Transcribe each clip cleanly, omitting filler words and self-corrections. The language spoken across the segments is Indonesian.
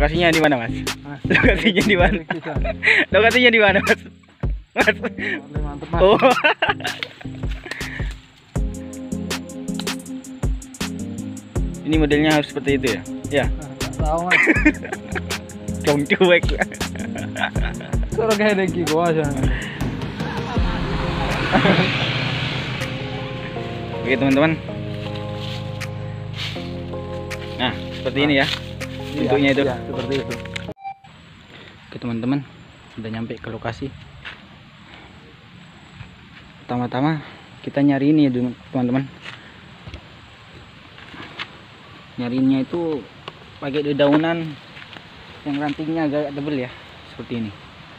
Lokasinya di mana, Mas? Lokasinya di mana? Lokasinya di mana, Mas? Mas. Mantap, Mas. Oh. Ini modelnya harus seperti itu ya? Ya. Tahu, Mas. Dong cuek. Suruh kayak deki gua aja. Oke, teman-teman. Nah, seperti ini ya. Bentuknya itu. Iya, seperti itu. Oke, teman-teman. Udah nyampe ke lokasi. Pertama-tama kita nyari ini ya, teman-teman. Nyarinya itu pakai dedaunan yang rantingnya agak tebal ya, seperti ini.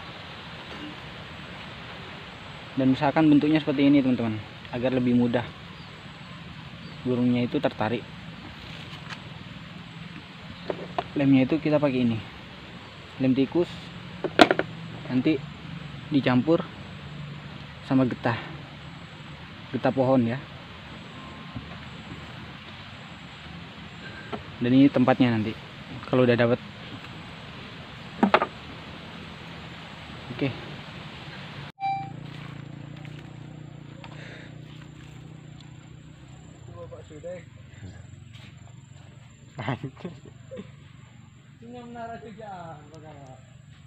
Dan misalkan bentuknya seperti ini, teman-teman, agar lebih mudah burungnya itu tertarik. Lemnya itu kita pakai ini, lem tikus, nanti dicampur sama getah pohon ya. Dan ini tempatnya nanti kalau udah dapat. Oke. Ini menara juga, bagaimana?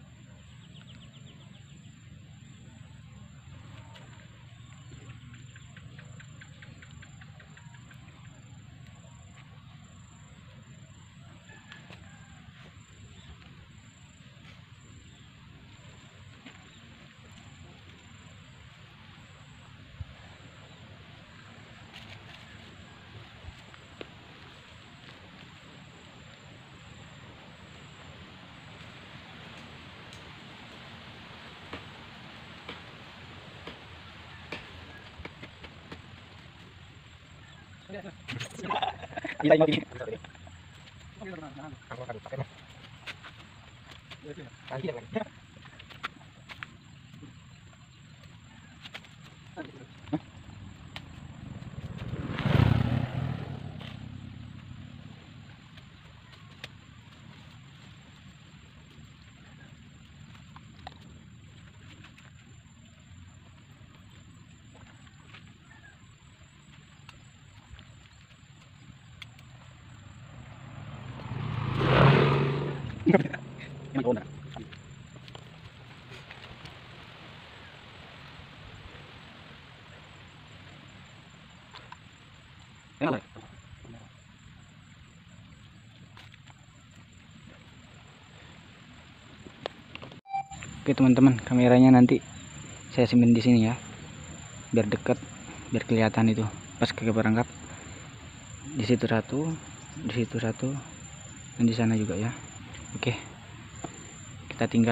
Oke, teman-teman, kameranya nanti saya simpen di sini ya, biar dekat, biar kelihatan itu pas ke perangkap. Di situ satu, di situ satu, dan di sana juga ya. Oke, kita tinggal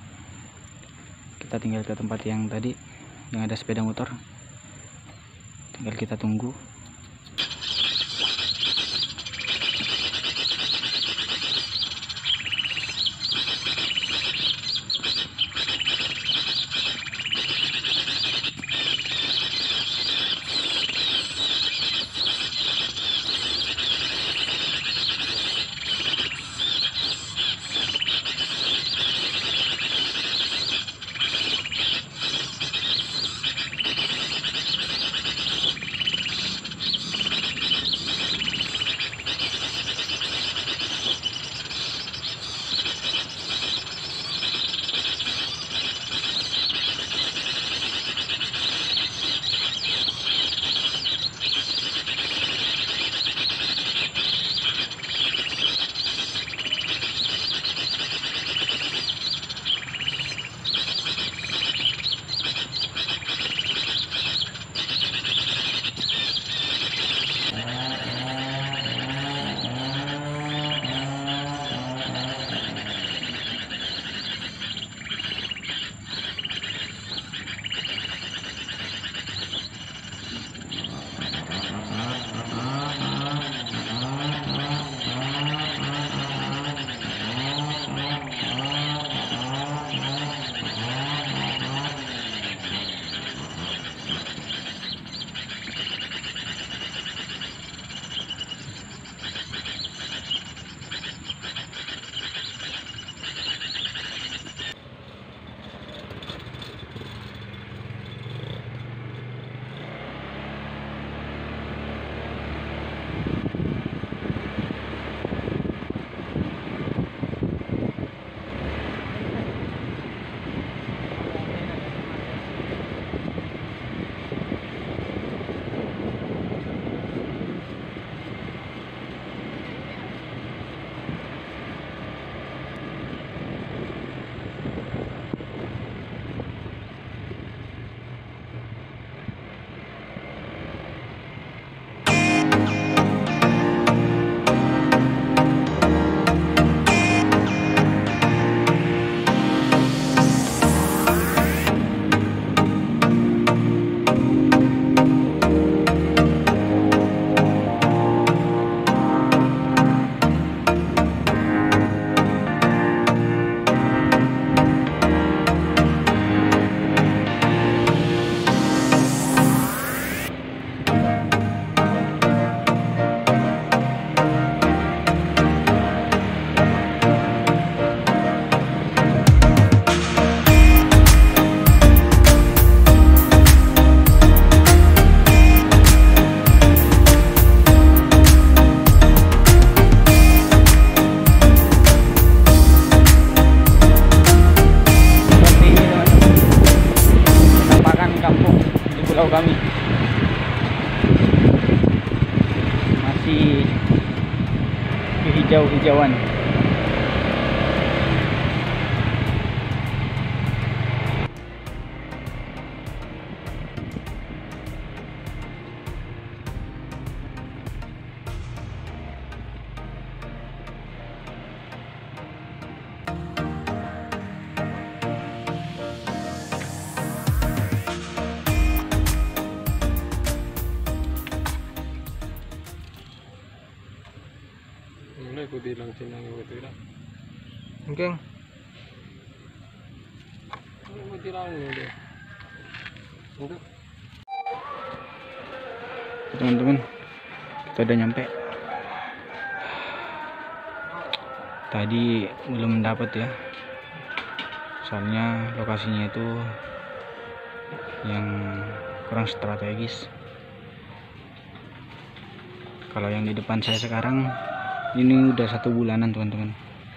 ke tempat yang tadi yang ada sepeda motor. Tinggal kita tunggu. memantau kami. Masih hijau-hijauan. Mulai ko bilang sinang yung ito lang. Oke. Ano mo tirang mo? Untuk Teman-teman, kita udah nyampe. Tadi belum mendapat ya, soalnya lokasinya itu yang kurang strategis. Kalau yang di depan saya sekarang ini udah 1 bulanan teman-teman,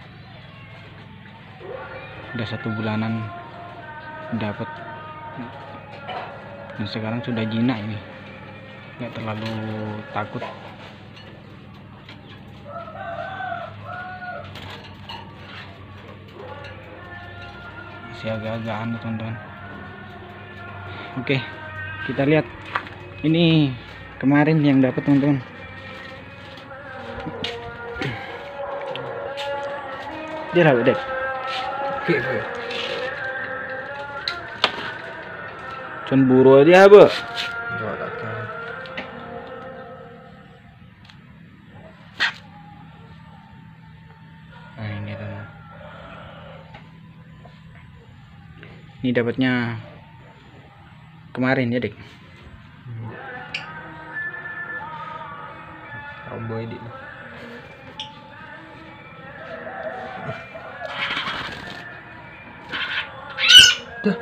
udah 1 bulanan dapat, dan sekarang sudah jinak ini, nggak terlalu takut. Masih agak-agak aneh teman-teman. Oke, kita lihat ini kemarin yang dapat teman-teman. Dia lah udah. oke. Cun buru dia apa? Enggak datang. Nah ini teman. Ini dapatnya kemarin ya, Dik. Romboy di. Dah.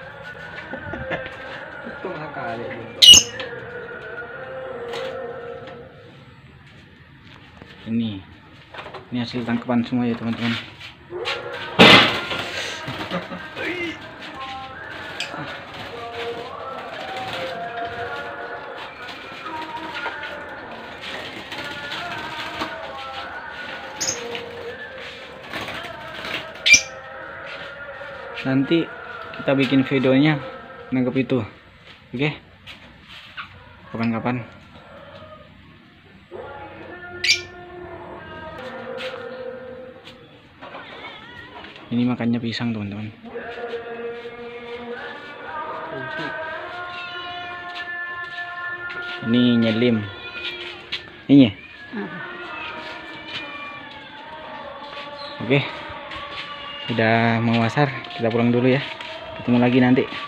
Itu kali gitu. Ini hasil tangkapan semua ya teman-teman. Nanti kita bikin videonya nangkep itu, oke? Kapan-kapan. Ini makannya pisang teman-teman. Ini nyelim. Ini. Oke. Udah mau asar, kita pulang dulu ya. Ketemu lagi nanti.